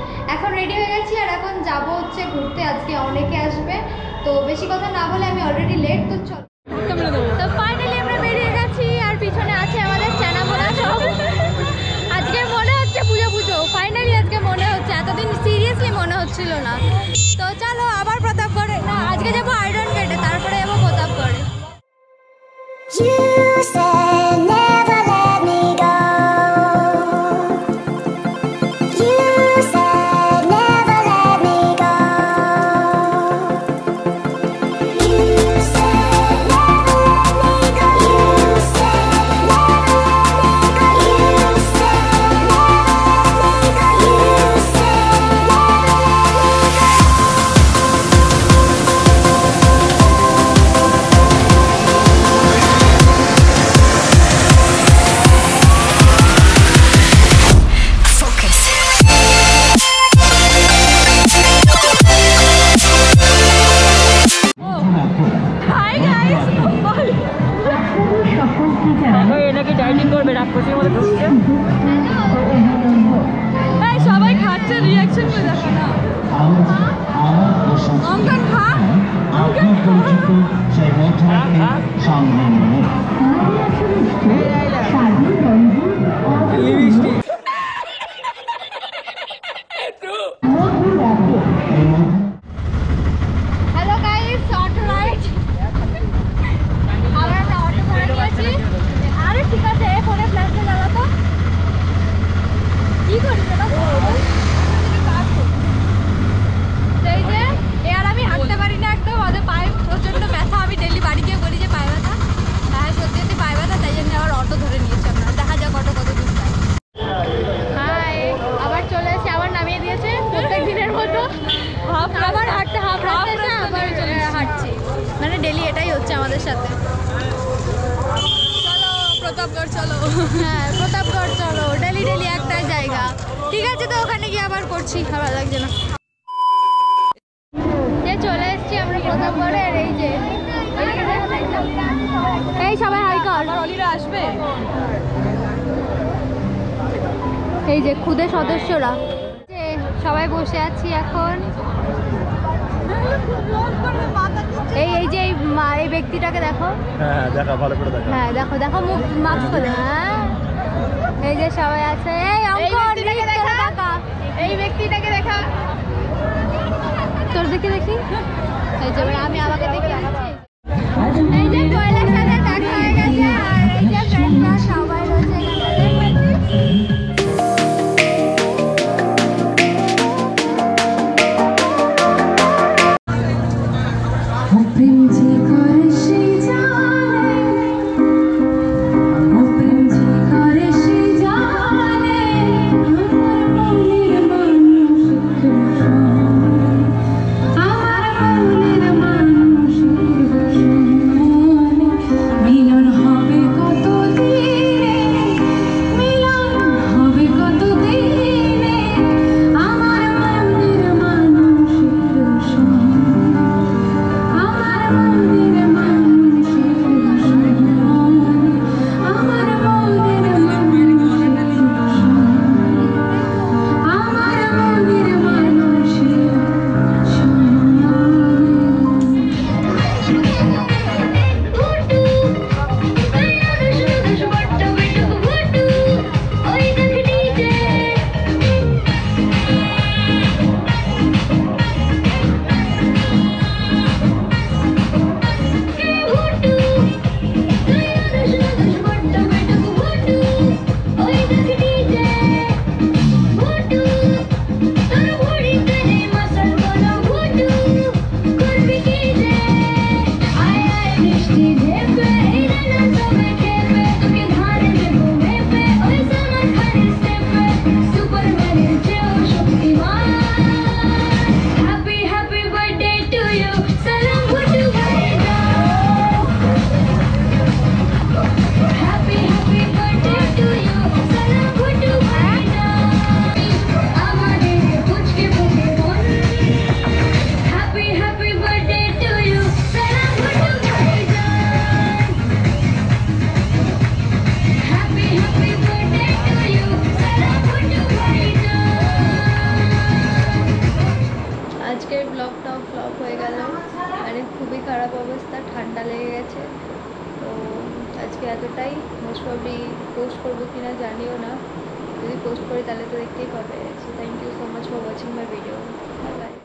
এখন রেডি হয়ে গেছি আর এখন যাবো হচ্ছে ঘুরতে। আজকে অনেকে আসবে, তো বেশি কথা না বলে আমি অলরেডি লেট, তো চল। তো ফাইনালি আমরা বেরিয়ে গেছি আর পিছনে আছে আমাদের চানা মোনা সব। আজকে মনে হচ্ছে পুজো পুজো, ফাইনালি আজকে মনে হচ্ছে, এতদিন সিরিয়াসলি মনে হচ্ছিল না। তো চলো আবার প্রতাপগড়ে, না আজকে যাবো আয়রন গেটে, তারপরে যাবো প্রতাপগড়ে। সবাই খাচ্ছে, রিয়াকশন করে দেখো না। অঙ্কন খা, অঙ্কন হ্যালো গাইস, অটো রাইড। আবার আমরা অটো ধরে নিয়েছি। আরে ঠিক আছে, ফোনে ফ্ল্যাশে জ্বালাতো কি করিস এটা? সেই যে আর আমি হাঁটতে পারি না একদম, আমাদের পায়ে প্রচন্ড ব্যথা। আমি ডেলি বাড়ি গিয়ে বলি যে পায়ে ব্যথা, হ্যাঁ সত্যি সত্যি পায়ে ব্যথা, তাই জন্য আবার অটো ধরে নিয়েছি আমরা। দেখা যাক অটো কত দূর যায়। হাই, আবার চলে এসে আবার নামিয়ে দিয়েছে প্রত্যেক দিনের মতো। আবার হাঁটতে হাফ রাস্তা আবার হাঁটছি, মানে ডেলি এটাই হচ্ছে আমাদের সাথে। চলো প্রতাপগড় চলো, হ্যাঁ প্রতাপগড় চলো, ডেলি ডেলি একটাই জায়গা। ঠিক আছে, তো ওখানে গিয়ে আবার করছি, খারাপ লাগছে না। চলে এসছি আমরা প্রতাপগড়ের, এই যে এই সবাই হাই কর, অলিরা আসবে। এই যে খুদে সদস্যরা সবাই বসে আছি এখন। এই যে এই ব্যক্তিটাকে দেখো, হ্যাঁ দেখো ভালো করে দেখো, হ্যাঁ দেখো দেখো মুখ মাস্ক খুলে, হ্যাঁ এই যে সবাই আছে। এই অঙ্কন দেখা, এই ব্যক্তিটাকে দেখা, তোর দেখি দেখি, এই যে আমি আমাকে দেখি। এই যে কোয়েলের সাথে দেখা হয়ে গেছে আর এই যে ফ্রেন্ডরা সবাই রয়েছে এখানে। খারাপ অবস্থা, ঠান্ডা লেগে গেছে। তো আজকে এতটাই। মোস্ট প্রবলি পোস্ট করবো কিনা জানিও না, যদি পোস্ট করি তাহলে তো দেখতেই পাবে। So thank you so much for watching my video. Bye by.